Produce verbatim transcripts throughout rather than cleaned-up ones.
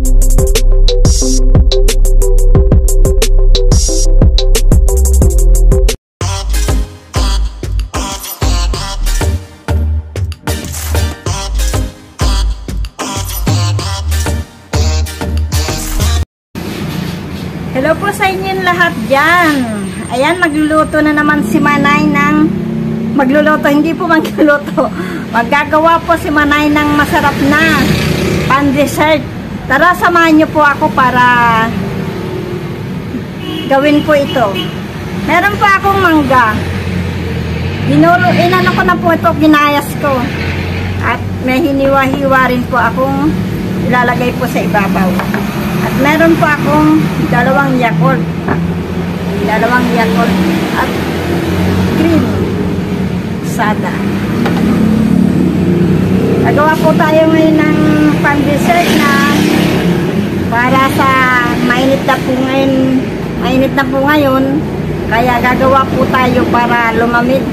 Hello po sa inyong lahat dyan. Ayan, magluluto na naman si Manay ng magluluto, hindi po magluluto. Maggagawa po si Manay ng masarap na pan-dessert. Tara, samahan niyo po ako para gawin po ito. Meron po akong mangga. Ginulo, inano ko na po ito, ginayas ko. At may hiniwa-hiwa rin po akong ilalagay po sa ibabaw. At meron po akong dalawang yakult. Dalawang yakult at cream. Sada. Nagawa po tayo ngayon ng pan-dessert na para sa mainit na po ngayon. Mainit na po ngayon. Kaya gagawa po tayo para lumamig.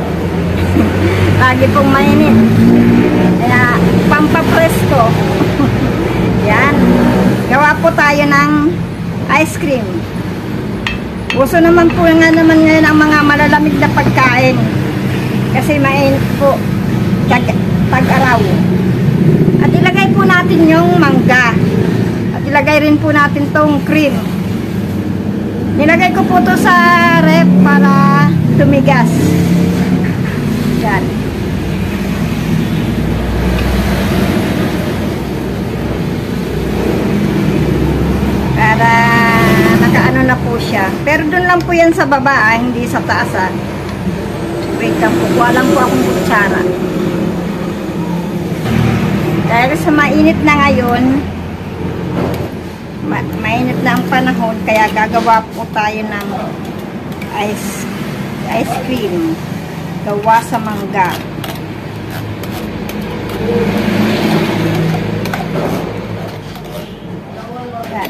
Lagi pong mainit. Kaya pampapresko. Yan. Gawa po tayo ng ice cream. Uso naman po nga naman ngayon ang mga malalamig na pagkain. Kasi mainit po tag-araw. At ilagay po natin yung mangga. At ilagay rin po natin tong cream. Nilagay ko po to sa ref para tumigas. Yan. Para nakaano na po siya. Pero doon lang po yan sa baba, ah, hindi sa taas. Ah. Wait lang po. Kuha lang po akong kutsara. Dahil sa mainit na ngayon, ma mainit na ang panahon, kaya gagawa po tayo ng ice, ice cream. Gawa sa mangga. Yan.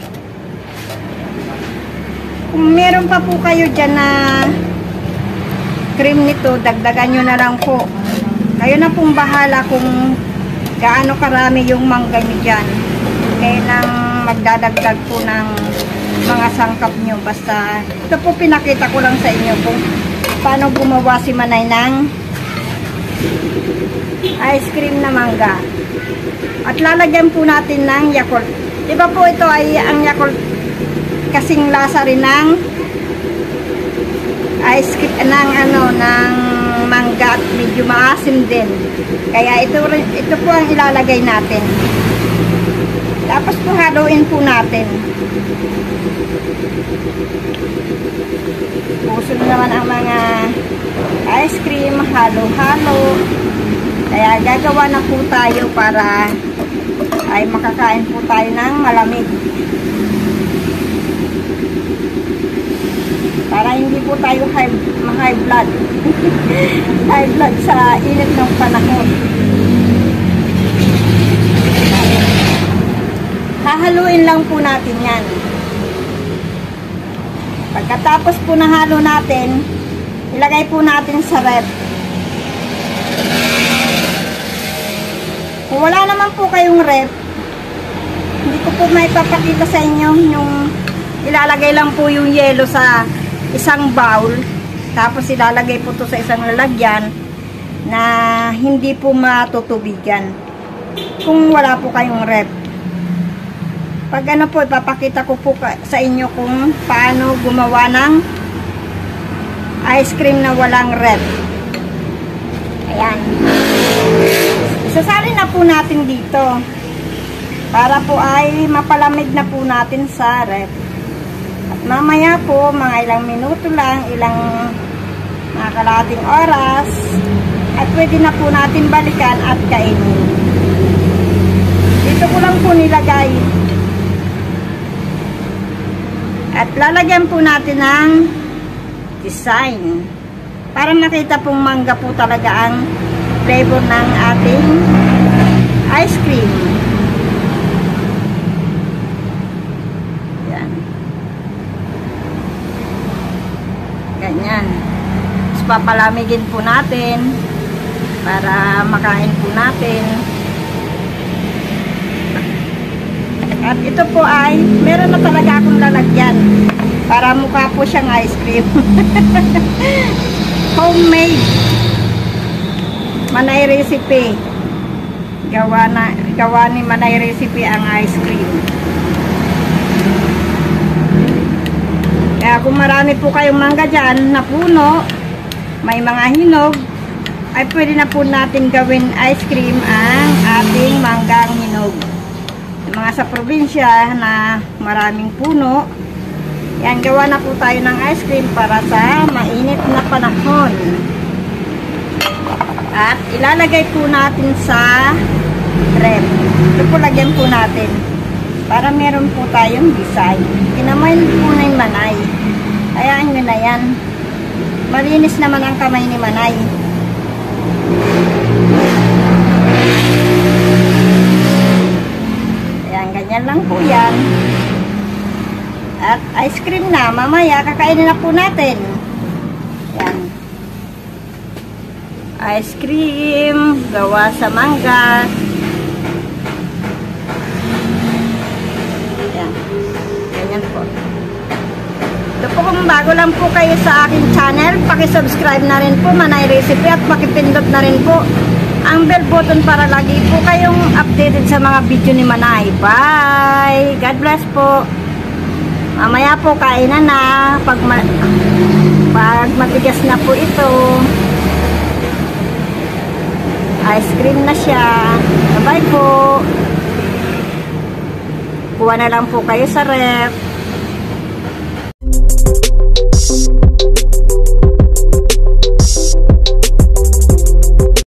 Kung meron pa po kayo dyan na cream nito, dagdagan nyo na lang po. Kayo na pong bahala kung gaano karami yung mangga nyo dyan. Kaya nang magdadagdag po ng mga sangkap nyo. Basta ito po pinakita ko lang sa inyo kung paano gumawa si Manay ng ice cream na mangga. At lalagyan po natin ng yakult. Diba po ito ay ang yakult kasing lasa rin ng ice cream ng ano ng mangga at medyo maasim din. Kaya ito ito po ang ilalagay natin. Tapos po haluin po natin. Puso naman ang mga ice cream, halo-halo. Kaya gagawa na po tayo para ay makakain po tayo ng malamig. Para hindi po tayo high, high blood. High blood sa init ng panahon. Hahaluin lang po natin yan. Pagkatapos po nahalo natin, ilagay po natin sa ref. Kung wala naman po kayong ref, hindi ko po may papakita sa inyo yung ilalagay lang po yung yelo sa isang bowl, tapos ilalagay po to sa isang lalagyan na hindi po matutubigan kung wala po kayong ref. Pag ano po, ipapakita ko po sa inyo kung paano gumawa ng ice cream na walang ref. Ayan. Isasalin na po natin dito para po ay mapalamig na po natin sa ref. At mamaya po, mga ilang minuto lang, ilang mga kalahating oras, at pwede na po natin balikan at kainin. Dito ko lang po nilagay. At lalagyan po natin ng design para makita pong mangga po talaga ang flavor ng ating ice cream. Yan. Ganyan. Tapos papalamigin po natin para makain po natin. At ito po ay, meron na talaga akong lalagyan. Para mukha po siyang ice cream. Homemade. Manay recipe. Gawa, na, gawa ni Manay recipe ang ice cream. Kaya kung marami po kayong mangga dyan na puno, may mga hinog, ay pwede na po natin gawin ice cream ang ating manggang hinog. Yung mga sa probinsya na maraming puno, yan, gawa na po tayo ng ice cream para sa mainit na panahon. At ilalagay po natin sa ref. Ito po lagyan po natin para meron po tayong design. Kinamayin po na yung Manay. Hayaan nyo na yan. Malinis naman ang kamay ni Manay. Ayan, ganyan lang po yan. At ice cream na. Mamaya, kakainin na po natin. Yan. Ice cream. Gawa sa mangga. Yan. Ganyan po. Ito po kung bago lang po kayo sa aking channel, pakisubscribe na rin po Manay Recipe at pakipindot na rin po ang bell button para lagi po kayong updated sa mga video ni Manay. Bye! God bless po! Mamaya po kainan na pag, ma pag matigas na po ito, ice cream na siya. Bye po. Kuha na lang po kayo sa ref.